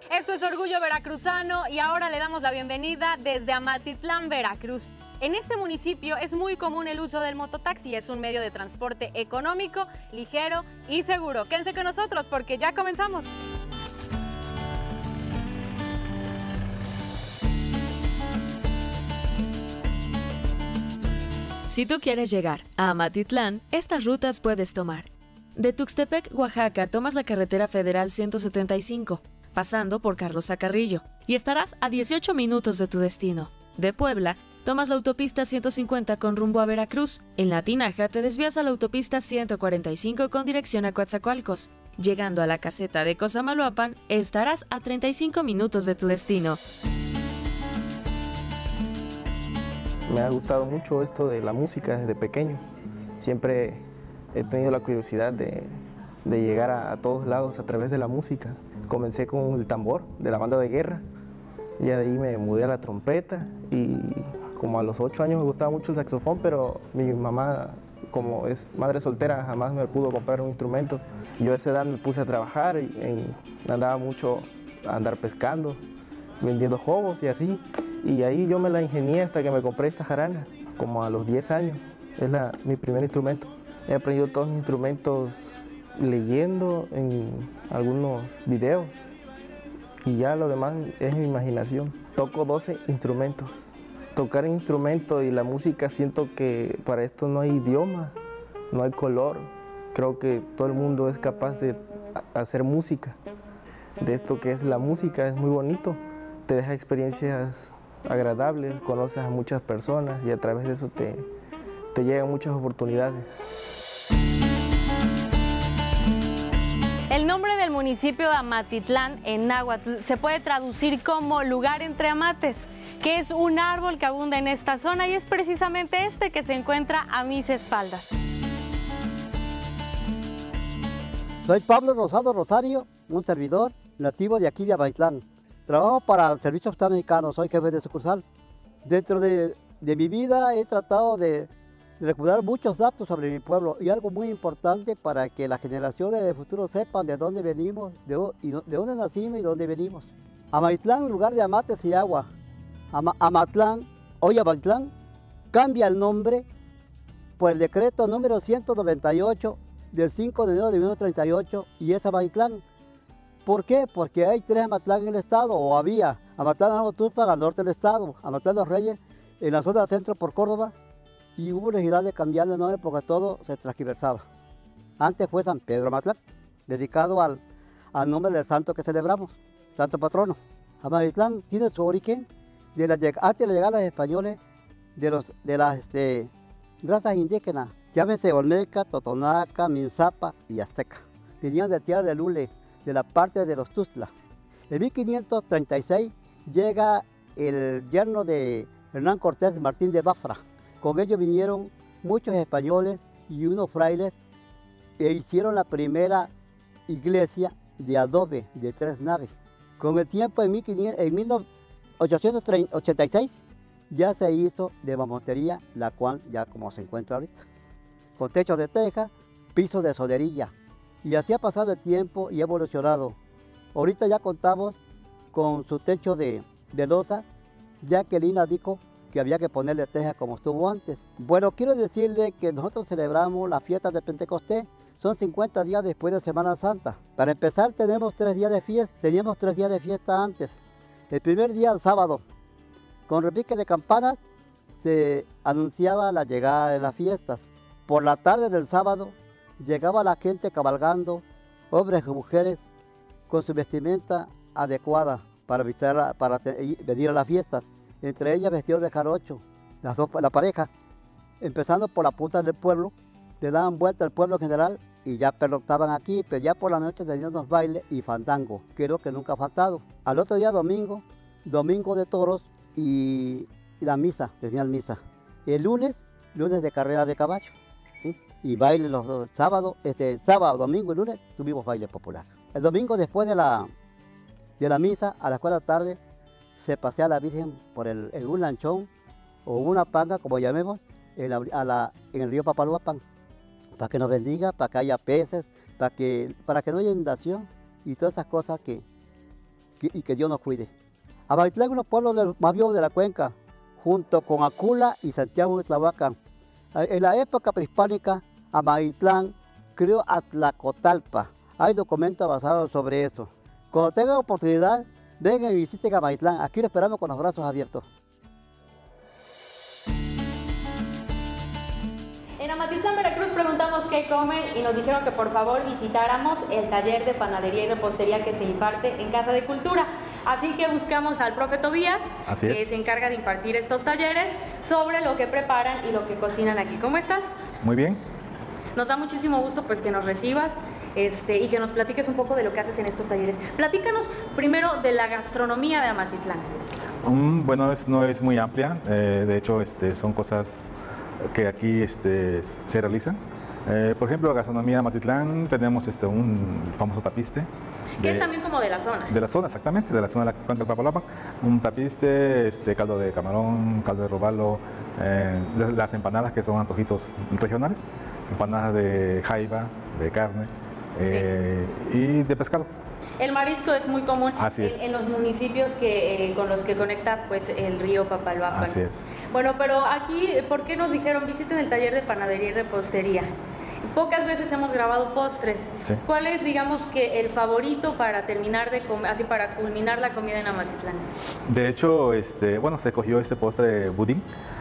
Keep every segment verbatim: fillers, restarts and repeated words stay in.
Esto es Orgullo Veracruzano y ahora le damos la bienvenida desde Amatitlán, Veracruz. En este municipio es muy común el uso del mototaxi, es un medio de transporte económico, ligero y seguro. Quédense con nosotros porque ya comenzamos. Si tú quieres llegar a Amatitlán, estas rutas puedes tomar. De Tuxtepec, Oaxaca, tomas la carretera federal ciento setenta y cinco, pasando por Carlos Carrillo, y estarás a dieciocho minutos de tu destino. De Puebla, tomas la autopista ciento cincuenta con rumbo a Veracruz. En La Tinaja te desvías a la autopista ciento cuarenta y cinco con dirección a Coatzacoalcos. Llegando a la caseta de Cosamaloapan, estarás a treinta y cinco minutos de tu destino. Me ha gustado mucho esto de la música desde pequeño. Siempre he tenido la curiosidad de, de llegar a, a todos lados a través de la música. Comencé con el tambor de la banda de guerra, y de ahí me mudé a la trompeta, y como a los ocho años me gustaba mucho el saxofón, pero mi mamá, como es madre soltera, jamás me pudo comprar un instrumento. Yo a esa edad me puse a trabajar, y en, andaba mucho a andar pescando, vendiendo jugos y así. Y ahí yo me la ingenié hasta que me compré esta jarana, como a los diez años. Es la, mi primer instrumento. He aprendido todos mis instrumentos leyendo en algunos videos. Y ya lo demás es mi imaginación. Toco doce instrumentos. Tocar un instrumento y la música, siento que para esto no hay idioma, no hay color. Creo que todo el mundo es capaz de hacer música. De esto que es la música, es muy bonito. Te deja experiencias agradables, conoces a muchas personas y a través de eso te, te llegan muchas oportunidades. El nombre del municipio de Amatitlán en náhuatl se puede traducir como lugar entre amates, que es un árbol que abunda en esta zona y es precisamente este que se encuentra a mis espaldas. Soy Pablo Rosado Rosario, un servidor nativo de aquí de Amatitlán. Trabajo para el Servicio Postal Mexicano, soy jefe de sucursal. Dentro de, de mi vida he tratado de, de recuperar muchos datos sobre mi pueblo y algo muy importante para que las generaciones del futuro sepan de dónde venimos, de, y de dónde nacimos y dónde venimos. Amatitlán, lugar de amates y agua. Ama, Amatlán, hoy Amatitlán, cambia el nombre por el decreto número ciento noventa y ocho del cinco de enero de mil novecientos treinta y ocho y es Amatitlán. ¿Por qué? Porque hay tres Amatlán en el estado, o había Amatlán en Tuxpan al norte del estado, Amatlán de los Reyes en la zona centro por Córdoba, y hubo necesidad de cambiar el nombre porque todo se transgiversaba. Antes fue San Pedro Amatlán, dedicado al, al nombre del santo que celebramos, santo patrono. Amatitlán tiene su origen de la, antes de la llegada de los españoles, de, los, de las este, razas indígenas, llámese Olmeca, Totonaca, Minzapa y Azteca. Venían de tierra de Lule, de la parte de los Tuxtlas. En mil quinientos treinta y seis llega el yerno de Hernán Cortés, Martín de Bafra. Con ellos vinieron muchos españoles y unos frailes e hicieron la primera iglesia de adobe de tres naves. Con el tiempo, en, en mil ochocientos ochenta y seis, ya se hizo de mampostería, la cual ya como se encuentra ahorita. Con techos de teja, pisos de soderilla. Y así ha pasado el tiempo y ha evolucionado. Ahorita ya contamos con su techo de, de losa, ya que Lina dijo que había que ponerle teja como estuvo antes. Bueno, quiero decirle que nosotros celebramos las fiestas de Pentecostés, son cincuenta días después de Semana Santa. Para empezar tenemos tres días de fiesta, teníamos tres días de fiesta antes. El primer día, el sábado, con repique de campanas, se anunciaba la llegada de las fiestas. Por la tarde del sábado, llegaba la gente cabalgando, hombres y mujeres, con su vestimenta adecuada para, visitar, para venir a las fiestas. Entre ellas vestidos de jarocho, las dos, la pareja. Empezando por la punta del pueblo, le daban vuelta al pueblo general y ya pernoctaban aquí, pero ya por la noche tenían los bailes y fandango, que es lo que nunca ha faltado. Al otro día, domingo, domingo de toros y, y la misa, tenían misa. El lunes, lunes de carrera de caballo, ¿sí? Y baile los dos, sábado, este, sábado, domingo y lunes tuvimos baile popular. El domingo después de la, de la misa, a las cuatro de la tarde, se pasea a la Virgen por el, en un lanchón o una panga, como llamemos, en, la, a la, en el río Papaloapan, para que nos bendiga, para que haya peces, para que, para que no haya inundación y todas esas cosas que, que- y que Dios nos cuide. Amatitlán es un pueblo de los más viejos de la cuenca, junto con Acula y Santiago de Tlahuacan. En la época prehispánica, Amatitlán creó Atlacotalpa. Hay documentos basados sobre eso. Cuando tengan oportunidad, vengan y visiten Amatitlán. Aquí lo esperamos con los brazos abiertos. En Amatitlán, Veracruz, preguntamos qué comen y nos dijeron que por favor visitáramos el taller de panadería y repostería que se imparte en Casa de Cultura. Así que buscamos al profe Tobías, Así que es. se encarga de impartir estos talleres sobre lo que preparan y lo que cocinan aquí. ¿Cómo estás? Muy bien. Nos da muchísimo gusto pues que nos recibas este, y que nos platiques un poco de lo que haces en estos talleres. Platícanos primero de la gastronomía de Amatitlán. Um, bueno, es, no es muy amplia. Eh, de hecho, este, son cosas que aquí este, se realizan. Eh, por ejemplo, la gastronomía de Amatitlán tenemos este, un famoso tapiste. Que de- es también como de la zona. De la zona, exactamente, de la zona de la cuenca del Papaloapan. Un tapiste, este, caldo de camarón, caldo de robalo, eh, las- las empanadas que son antojitos regionales, empanadas de jaiba, de carne eh, y de pescado. El marisco es muy común Así en, es. en los municipios que, eh, con los que conecta pues, el río Papaloapan. Así es. Bueno, pero aquí, ¿por qué nos dijeron visiten el taller de panadería y repostería? Pocas veces hemos grabado postres. Sí. ¿Cuál es, digamos, que el favorito para terminar de comer, así para culminar la comida en Amatitlán? De hecho, este, bueno, se cogió este postre budín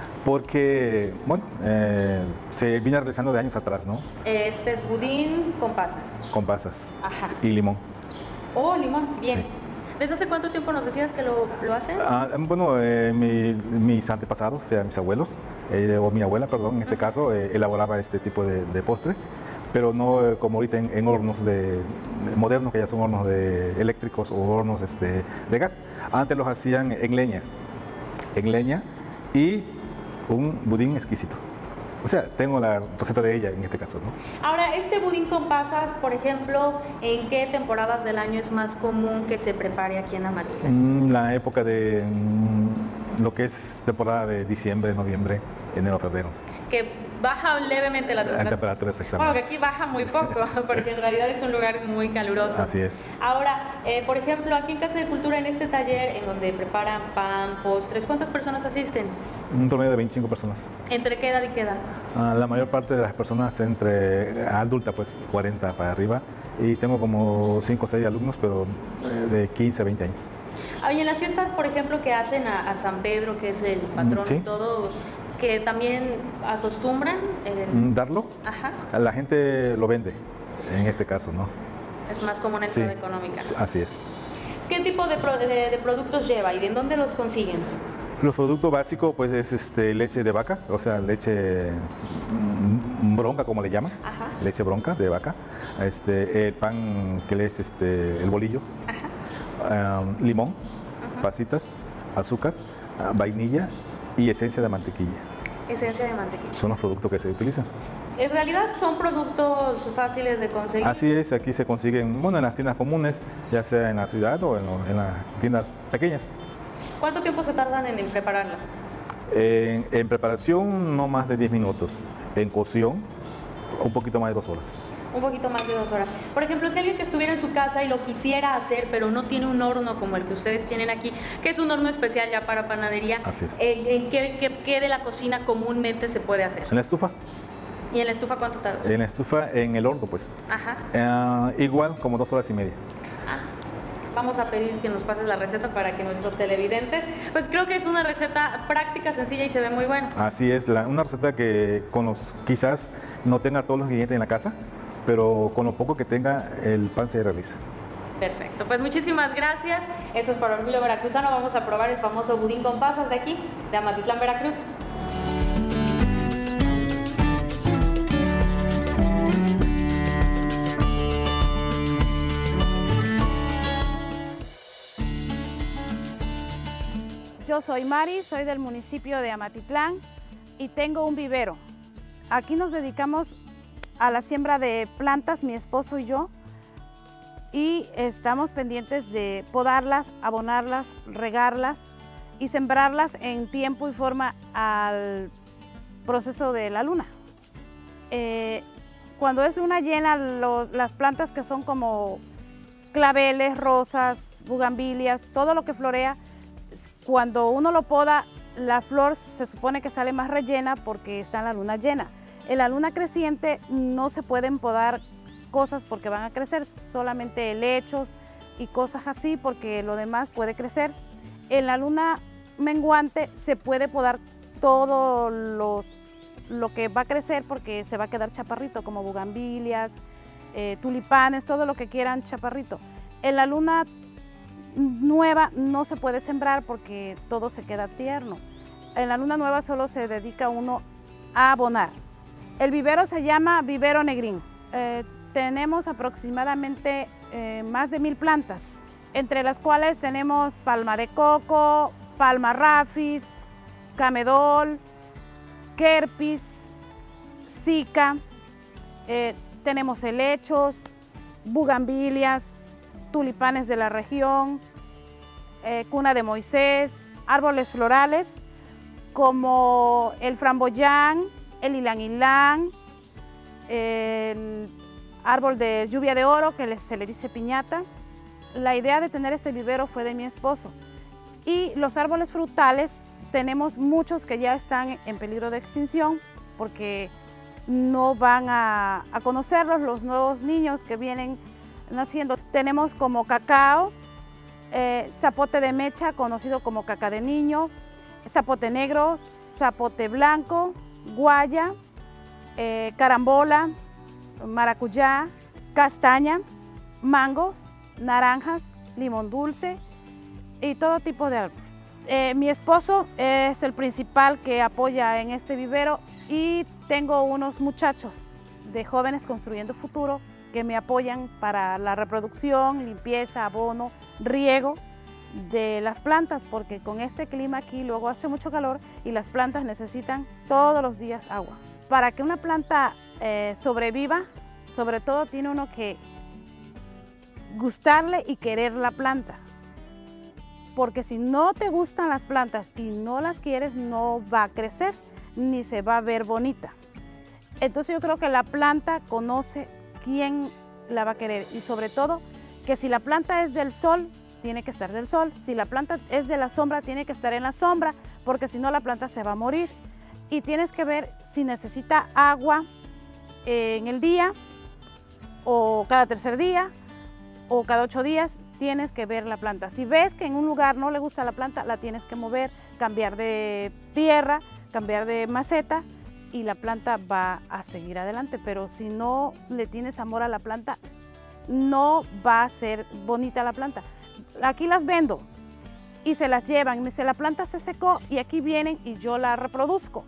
porque, bueno, eh, se viene realizando de años atrás, ¿no? Este es budín con pasas. Con pasas Ajá. y limón. Oh, limón, bien. Sí. ¿Desde hace cuánto tiempo nos decías que lo, lo hacen? Ah, bueno, eh, mi- mis antepasados, o sea, mis abuelos, eh, o mi abuela, perdón, en este caso, eh, elaboraba este tipo de, de postre, pero no eh, como ahorita en, en hornos de, de modernos, que ya son hornos de eléctricos o hornos este, de gas. Antes los hacían en leña, en leña y un budín exquisito. O sea, tengo la receta de ella en este caso, ¿no? Ahora, este budín con pasas, por ejemplo, ¿en qué temporadas del año es más común que se prepare aquí en Amatitlán? Mm, La época de mm, lo que es temporada de diciembre, noviembre, enero, febrero. Que baja levemente la La temperatura. temperatura, Bueno, que exactamente. aquí baja muy poco, porque en realidad es un lugar muy caluroso. Así es. Ahora, eh, por ejemplo, aquí en Casa de Cultura, en este taller, en donde preparan pan, postres, ¿cuántas personas asisten? Un promedio de veinticinco personas. ¿Entre qué edad y qué edad? Ah, la mayor parte de las personas entre adulta, pues cuarenta para arriba, y tengo como cinco o seis alumnos, pero eh, de quince a veinte años. Ah, y en las fiestas, por ejemplo, que hacen a, a San Pedro, que es el patrón Sí. y todo, que también acostumbran, el- Mm, Darlo, ajá, la gente lo vende, en este caso, ¿no? es más común en Sí. zona económica. Así es. ¿Qué tipo de, pro- de- de productos lleva y de dónde los consiguen? Los productos básicos, pues es este, leche de vaca, o sea, leche mm, bronca, como le llaman, Ajá. leche bronca de vaca, este, el pan que es este, el bolillo, ah, limón, pasitas, azúcar, ah, vainilla y esencia de mantequilla. Esencia de mantequilla. Son los productos que se utilizan. En realidad son productos fáciles de conseguir. Así es, aquí se consiguen, bueno, en las tiendas comunes, ya sea en la ciudad o en, lo- en las tiendas pequeñas. ¿Cuánto tiempo se tardan en, en prepararla? En, en preparación no más de diez minutos, en cocción un poquito más de dos horas. Un poquito más de dos horas. Por ejemplo, si alguien que estuviera en su casa y lo quisiera hacer, pero no tiene un horno como el que ustedes tienen aquí, que es un horno especial ya para panadería, Así es. eh, ¿en qué, qué- qué de la cocina comúnmente se puede hacer? En la estufa, ¿Y en la estufa cuánto tarda? en la estufa, en el horno, pues, Ajá. eh, igual como dos horas y media. Ah, vamos a pedir que nos pases la receta para que nuestros televidentes, pues creo que es una receta práctica, sencilla y se ve muy buena. Así es, la- una receta que con los, quizás no tenga todos los ingredientes en la casa, pero con lo poco que tenga, el pan se realiza. Perfecto, pues muchísimas gracias. Eso es para Orgullo Veracruzano. Vamos a probar el famoso budín con pasas de aquí, de Amatitlán, Veracruz. Yo soy Mari, soy del municipio de Amatitlán y tengo un vivero. Aquí nos dedicamos a la siembra de plantas, mi esposo y yo, y estamos pendientes de podarlas, abonarlas, regarlas y sembrarlas en tiempo y forma al proceso de la luna. Eh, cuando es luna llena, los- las plantas que son como claveles, rosas, bugambilias, todo lo que florea. Cuando uno lo poda, la flor se supone que sale más rellena porque está en la luna llena. En la luna creciente no se pueden podar cosas porque van a crecer, solamente helechos y cosas así, porque lo demás puede crecer. En la luna menguante se puede podar todo los, lo que va a crecer porque se va a quedar chaparrito, como bugambilias, eh, tulipanes, todo lo que quieran chaparrito. En la luna nueva no se puede sembrar porque todo se queda tierno. En la luna nueva solo se dedica uno a abonar. El vivero se llama Vivero Negrín. Eh, tenemos aproximadamente eh, más de mil plantas, entre las cuales tenemos palma de coco, palma rafis, camedol, querpis, zika, eh, tenemos helechos, bugambilias, tulipanes de la región, eh, cuna de Moisés, árboles florales como el framboyán, el ylang ylang, el árbol de lluvia de oro que se le dice piñata. La idea de tener este vivero fue de mi esposo. Y los árboles frutales, tenemos muchos que ya están en peligro de extinción porque no van a, a conocerlos los nuevos niños que vienen naciendo. Tenemos como cacao, eh, zapote de mecha, conocido como caca de niño, zapote negro, zapote blanco, guaya, eh, carambola, maracuyá, castaña, mangos, naranjas, limón dulce y todo tipo de árbol. Eh, mi esposo es el principal que apoya en este vivero y tengo unos muchachos de Jóvenes Construyendo Futuro que me apoyan para la reproducción, limpieza, abono, riego de las plantas, porque con este clima aquí luego hace mucho calor y las plantas necesitan todos los días agua. Para que una planta eh, sobreviva, sobre todo tiene uno que gustarle y querer la planta, porque si no te gustan las plantas y no las quieres, no va a crecer ni se va a ver bonita. Entonces yo creo que la planta conoce quién la va a querer y sobre todo que si la planta es del sol, tiene que estar del sol. Si la planta es de la sombra, tiene que estar en la sombra, porque si no la planta se va a morir. Y tienes que ver si necesita agua en el día o cada tercer día o cada ocho días, tienes que ver la planta. Si ves que en un lugar no le gusta la planta, la tienes que mover, cambiar de tierra, cambiar de maceta y la planta va a seguir adelante. Pero si no le tienes amor a la planta, no va a ser bonita la planta. Aquí las vendo y se las llevan. Me dice, la planta se secó y aquí vienen y yo la reproduzco.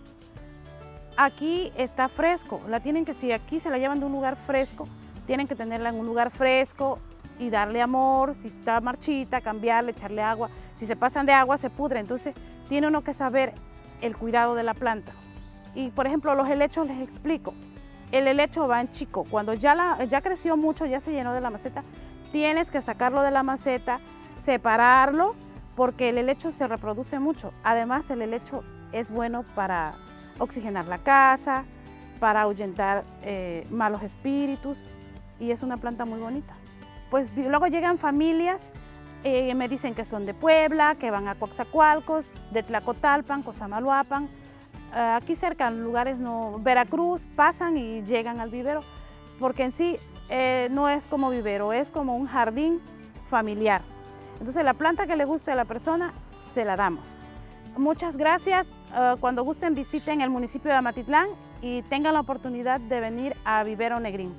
Aquí está fresco. La tienen que, si aquí se la llevan de un lugar fresco, tienen que tenerla en un lugar fresco y darle amor. Si está marchita, cambiarle, echarle agua. Si se pasan de agua, se pudre. Entonces, tiene uno que saber el cuidado de la planta. Y, por ejemplo, los helechos les explico. El helecho va en chico. Cuando ya, la, ya creció mucho, ya se llenó de la maceta, tienes que sacarlo de la maceta, separarlo, porque el helecho se reproduce mucho. Además, el helecho es bueno para oxigenar la casa, para ahuyentar eh, malos espíritus, y es una planta muy bonita. Pues luego llegan familias, eh, me dicen que son de Puebla, que van a Coatzacoalcos, de Tlacotalpan, Cosamaloapan, eh, aquí cerca, en lugares no, Veracruz, pasan y llegan al vivero, porque en sí eh, no es como vivero, es como un jardín familiar. Entonces la planta que le guste a la persona, se la damos. Muchas gracias. Uh, cuando gusten, visiten el municipio de Amatitlán y tengan la oportunidad de venir a Vivero Negrín.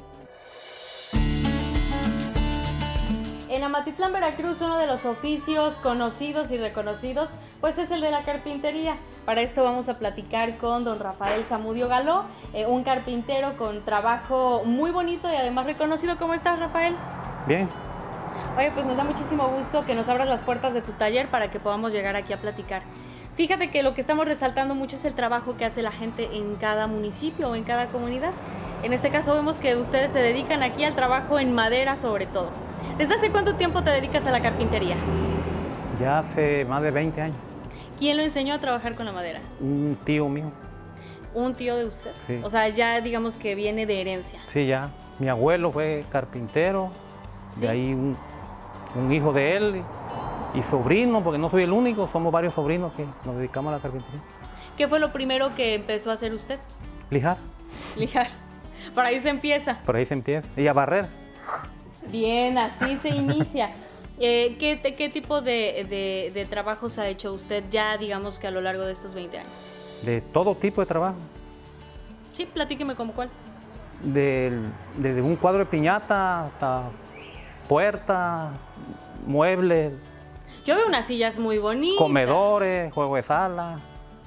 En Amatitlán, Veracruz, uno de los oficios conocidos y reconocidos, pues es el de la carpintería. Para esto vamos a platicar con don Rafael Zamudio Galó, eh, un carpintero con trabajo muy bonito y además reconocido. ¿Cómo estás, Rafael? Bien. Oye, pues nos da muchísimo gusto que nos abras las puertas de tu taller para que podamos llegar aquí a platicar. Fíjate que lo que estamos resaltando mucho es el trabajo que hace la gente en cada municipio o en cada comunidad. En este caso vemos que ustedes se dedican aquí al trabajo en madera sobre todo. ¿Desde hace cuánto tiempo te dedicas a la carpintería? Ya hace más de veinte años. ¿Quién lo enseñó a trabajar con la madera? Un tío mío. ¿Un tío de usted? Sí. O sea, ya digamos que viene de herencia. Sí, ya. Mi abuelo fue carpintero, ¿Sí? de ahí un, un hijo de él y, y sobrino, porque no soy el único, somos varios sobrinos que nos dedicamos a la carpintería. ¿Qué fue lo primero que empezó a hacer usted? Lijar, Lijar. Por ahí se empieza. por ahí se empieza. Y a barrer. Bien, así se inicia. Eh, ¿qué, ¿Qué tipo de, de, de trabajos ha hecho usted ya, digamos que a lo largo de estos veinte años? De todo tipo de trabajo. Sí, platíqueme como cuál. Del- desde un cuadro de piñata hasta puertas, muebles, Yo veo unas sillas muy bonitas. comedores, juego de sala,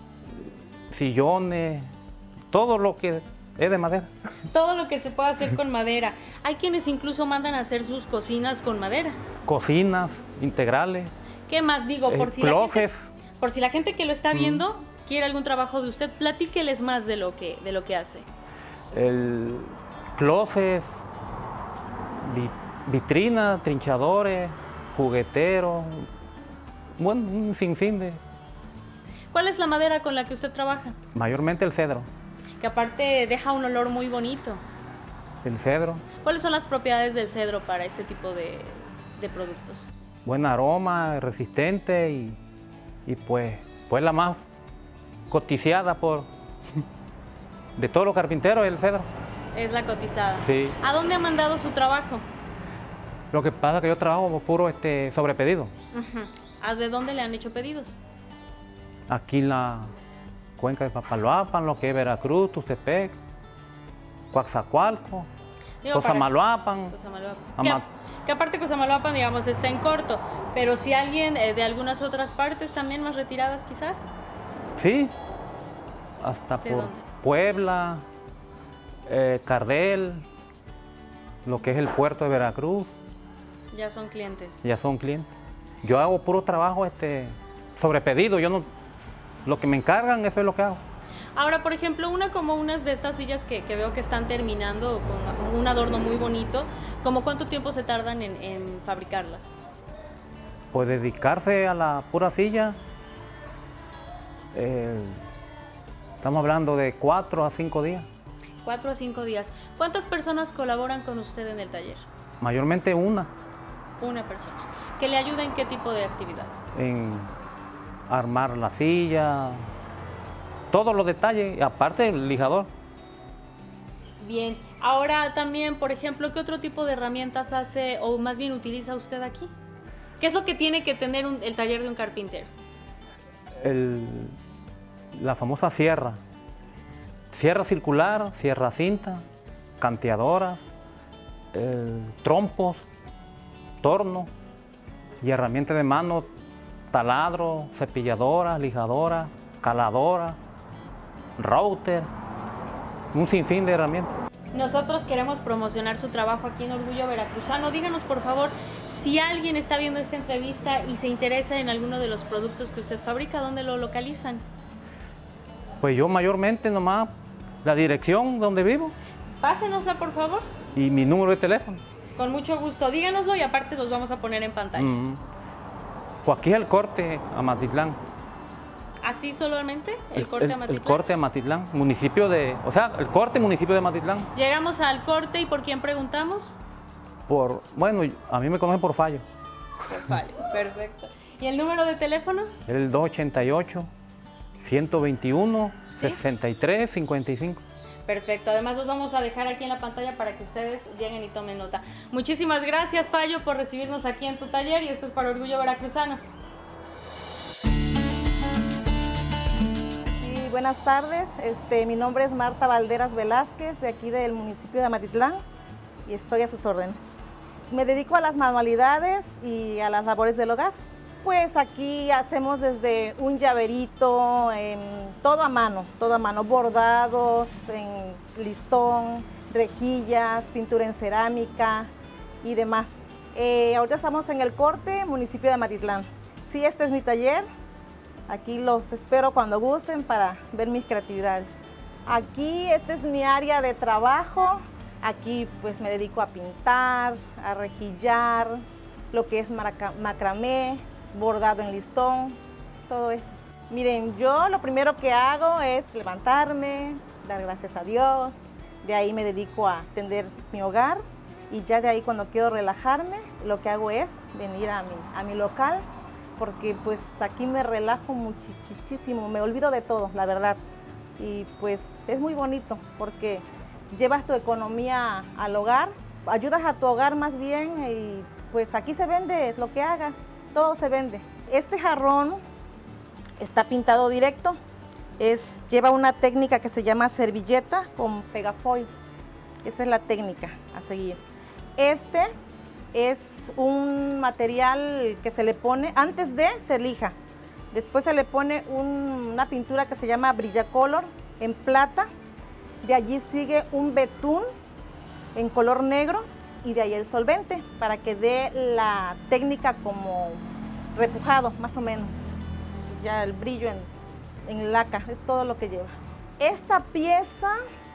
sillones, todo lo que es de madera. Todo lo que se puede hacer con madera. Hay quienes incluso mandan a hacer sus cocinas con madera. Cocinas integrales, ¿Qué más digo? Por eh, si la gente, closets. por si la gente que lo está viendo quiere algún trabajo de usted, platíqueles más de lo que, de lo que hace. El closets, vi- vitrinas, trinchadores, jugueteros, bueno, un sinfín de, ¿Cuál es la madera con la que usted trabaja? mayormente el cedro, Que aparte deja un olor muy bonito. el cedro, ¿Cuáles son las propiedades del cedro para este tipo de, de productos? buen aroma, resistente y, y pues, pues la más cotizada por de todos los carpinteros el cedro. Es la cotizada. Sí. ¿A dónde ha mandado su trabajo? Lo que pasa es que yo trabajo por puro este, sobrepedido. Ujú. ¿A de dónde le han hecho pedidos? Aquí en la cuenca de Papaloapan, lo que es Veracruz, Tuxtepec, Coaxacualco, Digo, para- Cosamaloapan. Cosamaloapan. Ama- Que, que aparte Cosamaloapan, digamos, está en corto, pero si alguien eh, de algunas otras partes también más retiradas quizás. Sí, hasta ¿De por dónde? Puebla, eh, Cardel, lo que es el puerto de Veracruz, Ya son clientes. ya son clientes. Yo hago puro trabajo este, sobre pedido, yo no, lo que me encargan, eso es lo que hago. Ahora, por ejemplo, una como unas de estas sillas que, que veo que están terminando con un adorno muy bonito, ¿como cuánto tiempo se tardan en, en fabricarlas? Pues dedicarse a la pura silla, eh, estamos hablando de cuatro a cinco días, Cuatro a cinco días. ¿Cuántas personas colaboran con usted en el taller? mayormente una, Una persona. ¿Que le ayuda en qué tipo de actividad? en armar la silla, todos los detalles, y aparte el lijador. Bien. Ahora también, por ejemplo, ¿qué otro tipo de herramientas hace o más bien utiliza usted aquí? ¿Qué es lo que tiene que tener un- el taller de un carpintero? El- la famosa sierra, sierra circular, sierra cinta, canteadoras, el- trompos, torno y herramientas de mano, taladro, cepilladora, lijadora, caladora, router, un sinfín de herramientas. Nosotros queremos promocionar su trabajo aquí en Orgullo Veracruzano. Díganos, por favor, si alguien está viendo esta entrevista y se interesa en alguno de los productos que usted fabrica, ¿dónde lo localizan? Pues yo mayormente nomás la dirección donde vivo Pásenosla, por favor. y mi número de teléfono. Con mucho gusto. Díganoslo y aparte los vamos a poner en pantalla. Mm. Pues aquí es el corte a Matitlán. ¿Así solamente? ¿El corte el, a Matitlán? el corte a Matitlán, municipio de, o sea, el corte municipio de Matitlán. Llegamos al corte y ¿por quién preguntamos? Por, bueno, a mí me conocen por fallo. Por fallo. Perfecto. ¿Y el número de teléfono? El dos ochenta y ocho, ciento veintiuno, ¿Sí? sesenta y tres, cincuenta y cinco. Perfecto. Además los vamos a dejar aquí en la pantalla para que ustedes lleguen y tomen nota. Muchísimas gracias, Fallo, por recibirnos aquí en tu taller y esto es para Orgullo Veracruzano. Sí, buenas tardes. Este, mi nombre es Marta Valderas Velázquez, de aquí del municipio de Amatitlán, y estoy a sus órdenes. Me dedico a las manualidades y a las labores del hogar. Pues aquí hacemos desde un llaverito, en, todo a mano, todo a mano, bordados, en listón, rejillas, pintura en cerámica y demás. Eh, ahorita estamos en el corte, municipio de Amatitlán. Sí, este es mi taller. Aquí los espero cuando gusten para ver mis creatividades. Aquí, esta es mi área de trabajo. Aquí pues me dedico a pintar, a rejillar, lo que es maraca- macramé, bordado en listón, todo eso. Miren, yo lo primero que hago es levantarme, dar gracias a Dios. De ahí me dedico a atender mi hogar y ya de ahí cuando quiero relajarme, lo que hago es venir a mi, a mi local, porque pues aquí me relajo muchísimo, me olvido de todo, la verdad. Y pues es muy bonito porque llevas tu economía al hogar, ayudas a tu hogar más bien y pues aquí se vende lo que hagas, todo se vende. Este jarrón está pintado directo, es, lleva una técnica que se llama servilleta con pegafoil, esa es la técnica a seguir. Este es un material que se le pone, antes de se lija, después se le pone un, una pintura que se llama Brillacolor en plata, de allí sigue un betún en color negro y de ahí el solvente para que dé la técnica como repujado más o menos, ya el brillo en, en laca, es todo lo que lleva. Esta pieza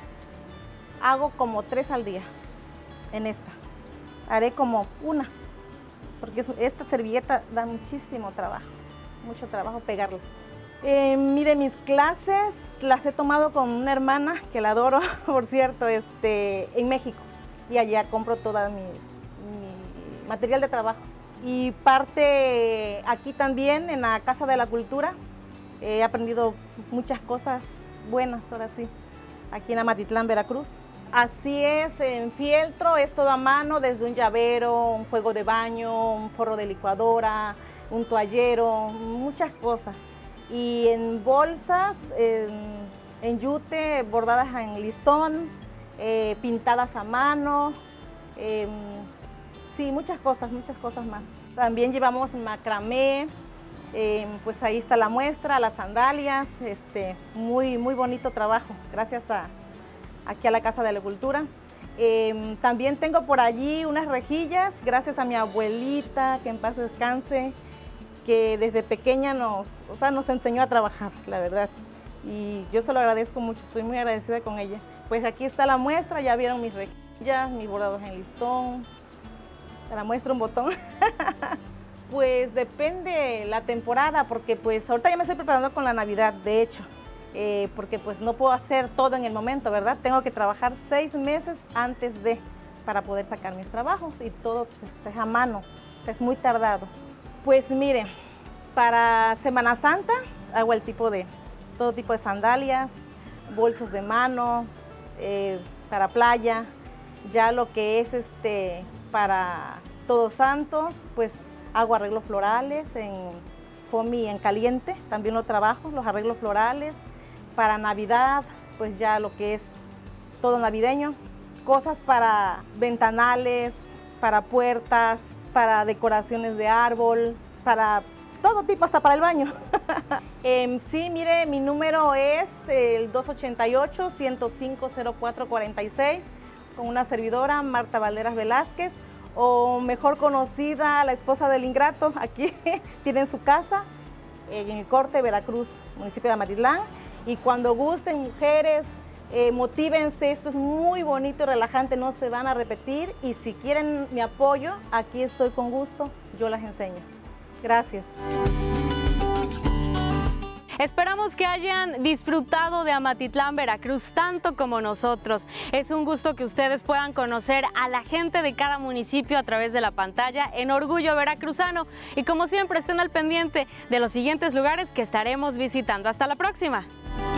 hago como tres al día en esta. Haré como una, porque esta servilleta da muchísimo trabajo, mucho trabajo pegarla. Eh, mire, mis clases las he tomado con una hermana que la adoro, por cierto, este, en México. Y allá compro todo mi, mi material de trabajo. Y parte aquí también, en la Casa de la Cultura, he aprendido muchas cosas buenas, ahora sí, aquí en Amatitlán, Veracruz. Así es, en fieltro es todo a mano, desde un llavero, un juego de baño, un forro de licuadora, un toallero, muchas cosas. Y en bolsas, en, en yute, bordadas en listón, eh, pintadas a mano, eh, sí, muchas cosas, muchas cosas más. También llevamos macramé, eh, pues ahí está la muestra, las sandalias, este, muy, muy bonito trabajo, gracias a aquí a la Casa de la Cultura. Eh, también tengo por allí unas rejillas, gracias a mi abuelita, que en paz descanse, que desde pequeña nos, o sea, nos enseñó a trabajar, la verdad. Y yo se lo agradezco mucho, estoy muy agradecida con ella. Pues aquí está la muestra, ya vieron mis rejillas, mis bordados en listón. Para muestra un botón. Pues depende la temporada, porque pues ahorita ya me estoy preparando con la Navidad, de hecho. Eh, porque pues no puedo hacer todo en el momento, ¿verdad? Tengo que trabajar seis meses antes de, para poder sacar mis trabajos y todo pues, es a mano, es muy tardado. Pues mire, para Semana Santa hago el tipo de, todo tipo de sandalias, bolsos de mano, eh, para playa, ya lo que es este, para Todos Santos, pues hago arreglos florales en foamy en caliente, también lo trabajo, los arreglos florales. Para Navidad, pues ya lo que es todo navideño. Cosas para ventanales, para puertas, para decoraciones de árbol, para todo tipo, hasta para el baño. eh, sí, mire, mi número es el dos ochenta y ocho, ciento cinco, cero cuatro cuarenta y seis, con una servidora, Marta Valderas Velázquez, o mejor conocida, la esposa del ingrato. Aquí tienen su casa, eh, en el Corte, Veracruz, municipio de Amatitlán. Y cuando gusten, mujeres, eh, motívense, esto es muy bonito y relajante, no se van a repetir. Y si quieren mi apoyo, aquí estoy con gusto, yo las enseño. Gracias. Esperamos que hayan disfrutado de Amatitlán, Veracruz, tanto como nosotros. Es un gusto que ustedes puedan conocer a la gente de cada municipio a través de la pantalla en Orgullo Veracruzano. Y como siempre, estén al pendiente de los siguientes lugares que estaremos visitando. Hasta la próxima.